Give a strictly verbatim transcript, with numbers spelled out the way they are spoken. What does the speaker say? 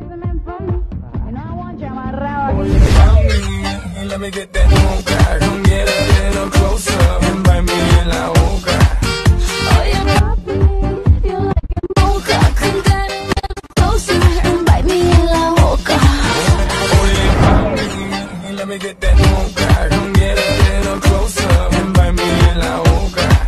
Let me get that mocha. Come get a little closer and bite me in la boca. Oye, papi, you like it mocha. Come get a little closer and bite me in la boca. Oye, mami, let me get that mocha. Come get a little closer and bite me in la boca.